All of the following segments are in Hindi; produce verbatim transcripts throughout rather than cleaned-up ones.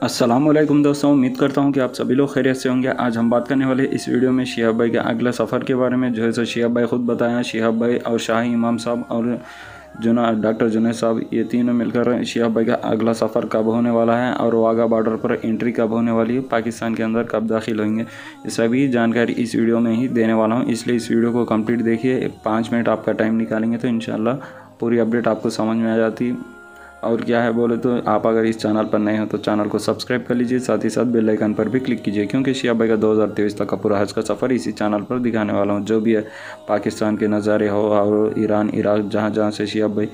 अस्सलामुअलैकुम दोस्तों, उम्मीद करता हूँ कि आप सभी लोग खैरियत से होंगे। आज हम बात करने वाले इस वीडियो में शिहाब भाई के अगला सफ़र के बारे में, जो है सो शिहाब भाई ख़ुद बताया। शिहाब भाई और शाही इमाम साहब और जुना डॉक्टर जुनैद साहब, ये तीनों मिलकर शिहाब भाई का अगला सफ़र कब होने वाला है और वाघा बॉर्डर पर एंट्री कब होने वाली है, पाकिस्तान के अंदर कब दाखिल होंगे, ये सभी जानकारी इस वीडियो में ही देने वाला हूँ। इसलिए इस वीडियो को कंप्लीट देखिए। पाँच मिनट आपका टाइम निकालेंगे तो इंशाल्लाह पूरी अपडेट आपको समझ में आ जाती। और क्या है बोले तो, आप अगर इस चैनल पर नए हो तो चैनल को सब्सक्राइब कर लीजिए, साथ ही साथ बेल आइकन पर भी क्लिक कीजिए, क्योंकि शिहाब भाई का दो हज़ार तेईस तक का पूरा हज का सफ़र इसी चैनल पर दिखाने वाला हूँ। जो भी है पाकिस्तान के नज़ारे हो और ईरान, इराक, जहाँ जहाँ से शिहाब भाई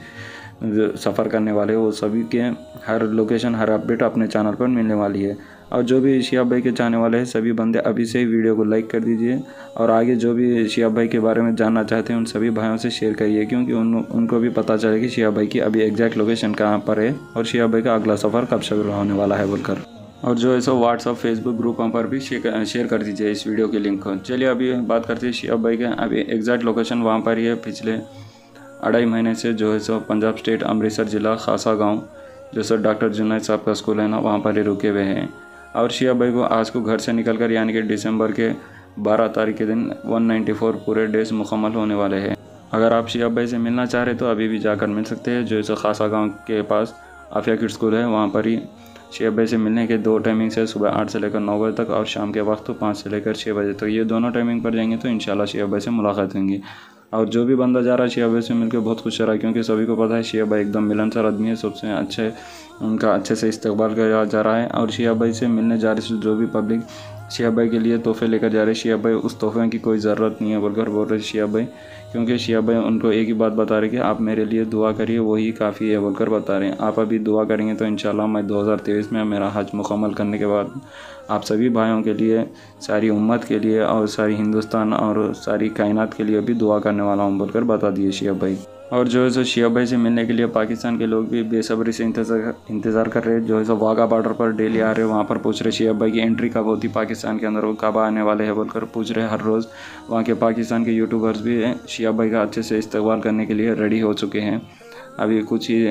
सफ़र करने वाले हो, वो सभी के हर लोकेशन, हर अपडेट अपने चैनल पर मिलने वाली है। और जो भी शिहाब भाई के चाहने वाले हैं सभी बंदे अभी से ही वीडियो को लाइक कर दीजिए, और आगे जो भी शिहाब भाई के बारे में जानना चाहते हैं उन सभी भाइयों से शेयर करिए, क्योंकि उन उनको भी पता चले कि शिहाब भाई की अभी एग्जैक्ट लोकेशन कहाँ पर है और शिहाब भाई का अगला सफ़र कब शुरू होने वाला है बोलकर। और जो है सो व्हाट्सअप, फेसबुक ग्रुपों पर भी शेयर कर दीजिए इस वीडियो के लिंक को। चलिए अभी बात करते हैं शिहाब भाई के अभी एग्जैक्ट लोकेशन वहाँ पर ही है। पिछले अढ़ाई महीने से जो है सो पंजाब स्टेट, अमृतसर ज़िला, खासा गाँव, जो सो डॉक्टर जुनैद साहब का स्कूल है ना, वहाँ पर ही रुके हुए हैं। और शिहाब भाई को आज को घर से निकलकर यानी कि दिसंबर के बारह तारीख के दिन एक सौ चौरानवे पूरे डेज मुकम्मल होने वाले हैं। अगर आप शिहाब भाई से मिलना चाह रहे तो अभी भी जाकर मिल सकते हैं। जो इस खासा गांव के पास आफिया किड स्कूल है, वहाँ पर ही शिहाब भाई से मिलने के दो टाइमिंग है, सुबह आठ से लेकर नौ बजे तक और शाम के वक्त पाँच से लेकर छः बजे तक। ये दोनों टाइमिंग पर जाएंगे तो इंशाल्लाह शिहाब भाई से मुलाकात होंगी। और जो भी बंदा जा रहा है शिहाब भाई से मिलकर बहुत खुश रहा, क्योंकि सभी को पता है शिहाब भाई एकदम मिलनसार आदमी है, सबसे अच्छे उनका अच्छे से इस्तकबाल किया जा रहा है। और शिहाब भाई से मिलने जा रहे जो भी पब्लिक शिहाब भाई के लिए तोहफे लेकर जा रहे हैं, शिहाब भाई उस तोहफे की कोई ज़रूरत नहीं है बोलकर बोल रहे शिहाब भाई, क्योंकि शिहाब भाई उनको एक ही बात बता रहे कि आप मेरे लिए दुआ करिए, वही काफ़ी है बोलकर बता रहे हैं। आप अभी दुआ करेंगे तो इंशाल्लाह मैं दो हज़ार तेईस में मेरा हज मुकम्मल करने के बाद आप सभी भाइयों के लिए, सारी उम्मत के लिए और सारी हिंदुस्तान और सारी कायनात के लिए भी दुआ करने वाला हूँ बोलकर बता दिए शिहाब भाई। और जो है सो शिहाब भाई से मिलने के लिए पाकिस्तान के लोग भी बेसब्री से इंतज़ार इंतज़ार कर रहे हैं। जो है सो वाघा बॉर्डर पर डेली आ रहे हैं, वहाँ पर पूछ रहे शिहाब भाई की एंट्री कब होती पाकिस्तान के अंदर, वो कब आने वाले हैं बोलकर पूछ रहे हर रोज़। वहाँ के पाकिस्तान के यूट्यूबर्स भी शिहाब भाई का अच्छे से इस्तकबाल करने के लिए रेडी हो चुके हैं। अभी कुछ ही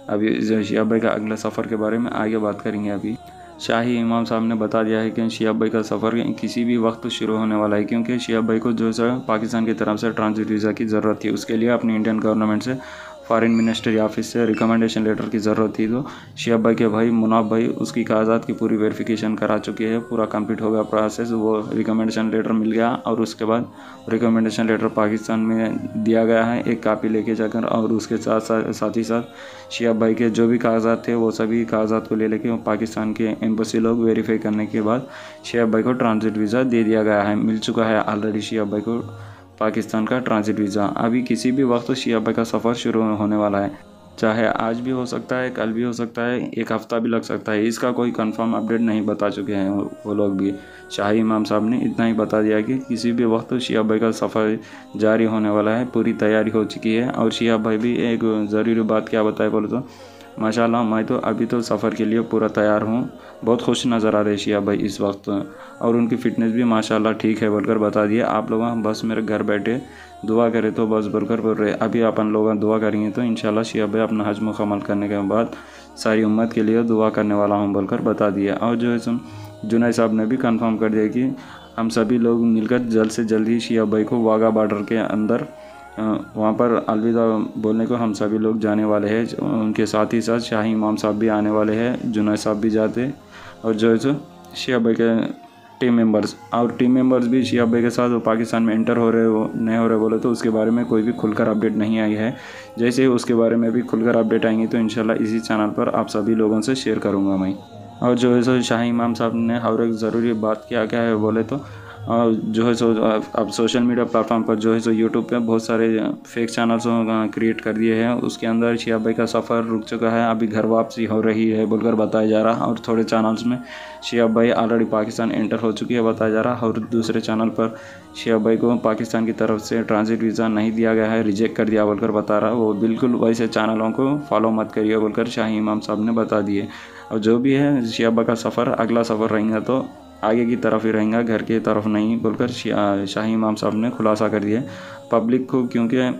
अभी शिहाब भाई का अगला सफ़र के बारे में आगे बात करेंगे। अभी शाही इमाम साहब ने बता दिया है कि शिहाब भाई का सफ़र किसी भी वक्त शुरू होने वाला है, क्योंकि शिहाब भाई को जो है पाकिस्तान की तरफ से ट्रांजिट वीज़ा की ज़रूरत थी। उसके लिए अपनी इंडियन गवर्नमेंट से, फॉरेन मिनिस्ट्री ऑफिस से रिकमेंडेशन लेटर की ज़रूरत थी। तो शिहाब भाई के भाई मुनाफ भाई उसकी कागजात की पूरी वेरिफिकेशन करा चुके हैं, पूरा कंप्लीट हो गया प्रोसेस। वो रिकमेंडेशन लेटर मिल गया और उसके बाद रिकमेंडेशन लेटर पाकिस्तान में दिया गया है एक कापी लेके जाकर, और उसके साथ साथ साथ ही साथ शिहाब भाई के जो भी कागजात थे वो सभी कागजात को ले लेके पाकिस्तान के एम्बेसी लोग वेरीफाई करने के बाद शिहाब भाई को ट्रांजिट वीज़ा दे दिया गया है। मिल चुका है ऑलरेडी शिहाब भाई को पाकिस्तान का ट्रांजिट वीज़ा। अभी किसी भी वक्त शिहाब भाई का सफ़र शुरू होने वाला है, चाहे आज भी हो सकता है, कल भी हो सकता है, एक हफ़्ता भी लग सकता है। इसका कोई कंफर्म अपडेट नहीं बता चुके हैं वो लोग भी। शाही इमाम साहब ने इतना ही बता दिया कि किसी भी वक्त शिहाब भाई का सफ़र जारी होने वाला है, पूरी तैयारी हो चुकी है। और शिहाब भाई भी एक ज़रूरी बात क्या बताए बोले तो, माशाल्लाह मैं तो अभी तो सफ़र के लिए पूरा तैयार हूँ, बहुत खुश नज़र आ रहे शिहाब भाई इस वक्त, और उनकी फ़िटनेस भी माशाल्लाह ठीक है बोलकर बता दिया। आप लोग बस मेरे घर बैठे दुआ करें तो बस बोलकर बोल रहे। अभी अपन लोग दुआ करेंगे तो इंशाल्लाह शिहाब भाई अपना हज मुकम्मल करने के बाद सारी उम्मत के लिए दुआ करने वाला हूँ बोलकर बता दिया। और जो है जुनैद साहब ने भी कंफर्म कर दिया कि हम सभी लोग मिलकर जल्द से जल्द ही शिहाब भाई को वाघा बॉर्डर के अंदर वहाँ पर अलविदा बोलने को हम सभी लोग जाने वाले हैं। उनके साथ ही साथ शाही इमाम साहब भी आने वाले हैं, जुनैद साहब भी जाते, और जो है सो शिहाब भाई के टीम मेंबर्स और टीम मेंबर्स भी शिहाब भाई के साथ वो पाकिस्तान में एंटर हो रहे हो नहीं हो रहे बोले तो उसके बारे में कोई भी खुलकर अपडेट नहीं आई है। जैसे ही उसके बारे में भी खुलकर अपडेट आएंगी तो इंशाल्लाह इसी चैनल पर आप सभी लोगों से शेयर करूँगा मैं। और जो है सो शाही इमाम साहब ने हर एक ज़रूरी बात क्या क्या है बोले तो, और जो है सो अब सोशल मीडिया प्लेटफॉर्म पर जो है सो यूट्यूब पे बहुत सारे फेक चैनल्स क्रिएट कर दिए हैं। उसके अंदर शिहाब भाई का सफ़र रुक चुका है, अभी घर वापसी हो रही है बोलकर बताया जा रहा है। और थोड़े चैनल्स में शिहाब भाई ऑलरेडी पाकिस्तान एंटर हो चुकी है बताया जा रहा है, और दूसरे चैनल पर शिहाब भाई को पाकिस्तान की तरफ से ट्रांजिट वीज़ा नहीं दिया गया है, रिजेक्ट कर दिया बोलकर बता रहा है। वो बिल्कुल वैसे चैनलों को फॉलो मत करिए बोलकर शाही इमाम साहब ने बता दिए। और जो भी है शिहाब भाई का सफ़र, अगला सफ़र रहेगा तो आगे की तरफ ही रहेगा, घर की तरफ नहीं बोलकर शाही इमाम साहब ने खुलासा कर दिया पब्लिक को, क्योंकि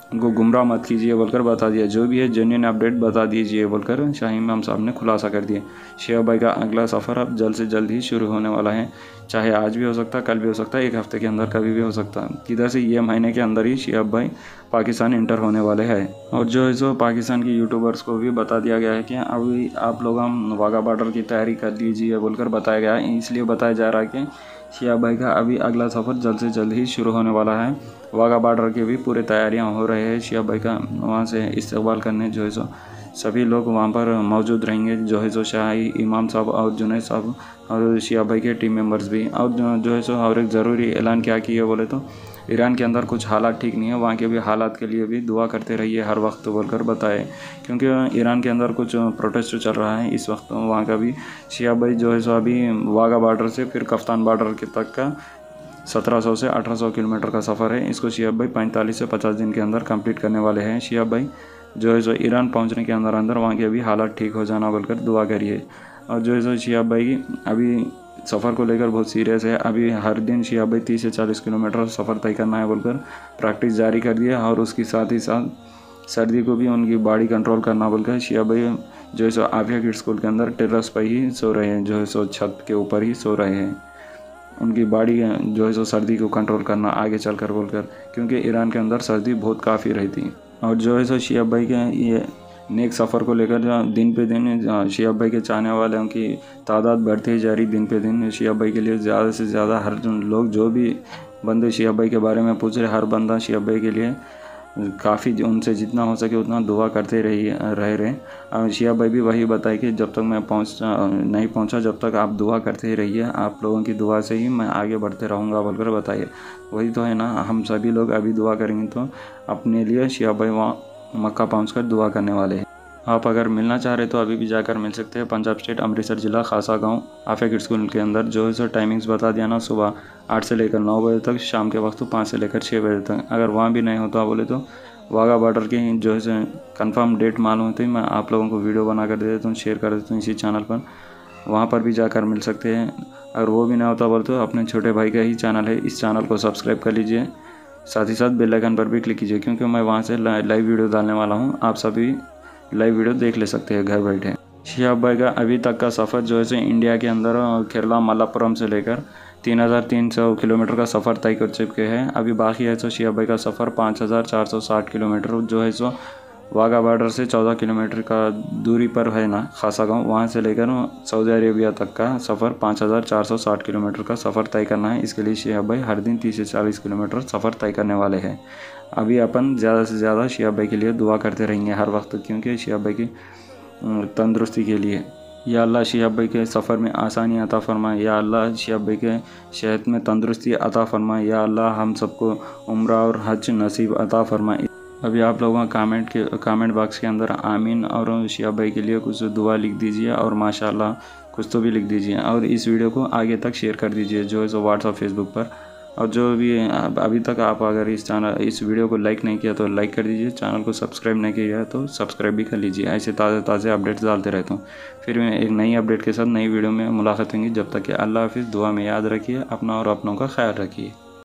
उनको गुमराह मत कीजिए बोलकर बता दिया। जो भी है जेन्युइन अपडेट बता दीजिए बोलकर शाही इमाम साहब ने खुलासा कर दिया। शिहाब भाई का अगला सफ़र अब जल्द से जल्द ही शुरू होने वाला है। चाहे आज भी हो सकता है, कल भी हो सकता है, एक हफ्ते के अंदर कभी भी हो सकता है। किधर से ये महीने के अंदर ही शिहाब भाई पाकिस्तान इंटर होने वाले हैं। और जो है सो पाकिस्तान के यूट्यूबर्स को भी बता दिया गया है कि अभी आप लोग हम वाघा बॉर्डर की तैयारी कर लीजिए बोलकर बताया गया है। इसलिए बताया जा रहा है कि शिहाब भाई का अभी अगला सफ़र जल्द से जल्द ही शुरू होने वाला है। वाघा बॉर्डर की भी पूरी तैयारियां हो रही है। शिहाब भाई का वहाँ से इस्तकबाल करने जो है सो सभी लोग वहाँ पर मौजूद रहेंगे। जो है सो शाही इमाम साहब और जुनैद साहब और शिहाब भाई के टीम मेंबर्स भी। और जो है सो और एक ज़रूरी ऐलान क्या किया बोले तो ईरान के अंदर कुछ हालात ठीक नहीं है, वहाँ के भी हालात के लिए भी दुआ करते रहिए हर वक्त बोलकर बताए। क्योंकि ईरान के अंदर कुछ प्रोटेस्ट चल रहा है इस वक्त। वहाँ का भी शिहाब भाई जो है सो अभी वाघा बॉर्डर से फिर कफ्तान बॉर्डर के तक का सत्रह सौ से अठारह सौ किलोमीटर का सफ़र है। इसको शिहाब भाई पैंतालीस से पचास दिन के अंदर कंप्लीट करने वाले हैं। शिहाब भाई जो है सो ईरान पहुंचने के अंदर अंदर वहाँ के भी हालात ठीक हो जाना बोलकर दुआ करिए। और जो है सो शिहाब भाई अभी सफ़र को लेकर बहुत सीरियस है। अभी हर दिन शिहाब भाई तीस से चालीस किलोमीटर सफ़र तय करना है बोलकर प्रैक्टिस जारी कर दिया। और उसके साथ ही साथ सर्दी को भी उनकी बॉडी कंट्रोल करना बोलकर शिहाब भाई जो है सो आफिया किड स्कूल के अंदर टेरेस पर ही सो रहे हैं, जो है सो छत के ऊपर ही सो रहे हैं। उनकी बॉडी जो है सो सर्दी को कंट्रोल करना आगे चलकर बोलकर, क्योंकि ईरान के अंदर सर्दी बहुत काफ़ी रहती। और जो है सो शिहाब भाई के ये नेक सफ़र को लेकर दिन पे दिन शिहाब भाई के चाहने वालों की तादाद बढ़ती ही जा रही दिन पे दिन। शिहाब भाई के लिए ज़्यादा से ज़्यादा हर लोग जो भी बंदे शिहाब भाई के बारे में पूछ रहे, हर बंदा शिहाब भाई के लिए काफ़ी उनसे जितना हो सके उतना दुआ करते रहिए रह रहे। शिहाब भाई भी वही बताए कि जब तक मैं पहुंच नहीं पहुंचा जब तक आप दुआ करते ही रहिए, आप लोगों की दुआ से ही मैं आगे बढ़ते रहूँगा बोलकर बताइए। वही तो है ना, हम सभी लोग अभी दुआ करेंगे तो अपने लिए शिहाब भाई वहाँ मक्का पहुँचकर दुआ करने वाले हैं। आप अगर मिलना चाह रहे तो अभी भी जाकर मिल सकते हैं। पंजाब स्टेट अमृतसर ज़िला खासा गांव आफिया किड स्कूल के अंदर। जो है सो टाइमिंग्स बता दिया ना, सुबह आठ से लेकर नौ बजे तक, शाम के वक्त पाँच से लेकर छः बजे तक। अगर वहाँ भी नहीं होता बोले तो वाघा बॉर्डर की जो है सो कन्फर्म डेट मालूम होती मैं आप लोगों को वीडियो बना कर दे देता हूँ, शेयर कर देता हूँ इसी चैनल पर। वहाँ पर भी जाकर मिल सकते हैं। अगर वो भी नहीं होता बोले तो अपने छोटे भाई का ही चैनल है, इस चैनल को सब्सक्राइब कर लीजिए। साथ ही साथ बेल आइकन पर भी क्लिक कीजिए, क्योंकि मैं वहाँ से लाइव वीडियो डालने वाला हूँ। आप सभी लाइव वीडियो देख ले सकते हैं घर बैठे। शिहाब भाई का अभी तक का सफ़र जो है सो इंडिया के अंदर केरला मलप्पुरम से लेकर तीन हज़ार तीन सौ किलोमीटर का सफ़र तय कर चुके हैं। अभी बाकी है तो शिहाब भाई का सफ़र पाँच हज़ार चार सौ साठ किलोमीटर जो है सो वाघा बॉर्डर से चौदह किलोमीटर का दूरी पर है ना खासा गांव, वहाँ से लेकर सऊदी अरेबिया तक का सफ़र पाँच हज़ार चार सौ साठ किलोमीटर का सफ़र तय करना है। इसके लिए शिहाब भाई हर दिन तीस से चालीस किलोमीटर सफ़र तय करने वाले हैं। अभी अपन ज़्यादा से ज़्यादा शिहाब भाई के लिए दुआ करते रहेंगे हर वक्त, क्योंकि शिहाब भाई की तंदुरुस्ती के लिए। या अल्लाह शिहाब भाई के सफ़र में आसानी अता फरमाए, या अल्लाह शिहाब भाई के सेहत में तंदुरुस्ती अता फरमाए, या अल्लाह हम सबको उम्रा और हज नसीब अता फरमाए। अभी आप लोगों कमेंट के कमेंट बॉक्स के अंदर आमीन और शिहाब भाई के लिए कुछ दुआ लिख दीजिए और माशाल्लाह कुछ तो भी लिख दीजिए। और इस वीडियो को आगे तक शेयर कर दीजिए जो है सो व्हाट्सअप फेसबुक पर। और जो भी अभी तक आप अगर इस चैनल इस वीडियो को लाइक नहीं किया तो लाइक कर दीजिए, चैनल को सब्सक्राइब नहीं किया है तो सब्सक्राइब भी कर लीजिए। ऐसे ताज़े ताज़े अपडेट्स डालते रहता हूँ। फिर मैं एक नई अपडेट के साथ नई वीडियो में मुलाकात होंगी। जब तक कि अल्लाह हाफिज़, दुआ में याद रखिए, अपना और अपनों का ख्याल रखिए।